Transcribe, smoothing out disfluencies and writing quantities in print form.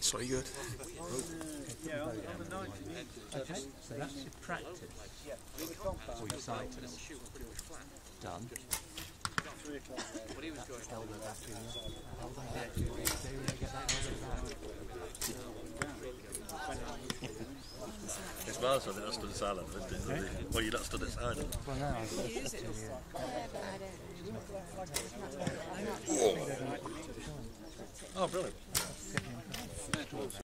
That's very good. Okay, so that's your practice. Or your sighted. Done. Elbow back in. Elbow back. Get that elbow back. It's Miles that I stood silent, isn't it? Well, you're not stood at silent. Well, now I've got to Oh, brilliant.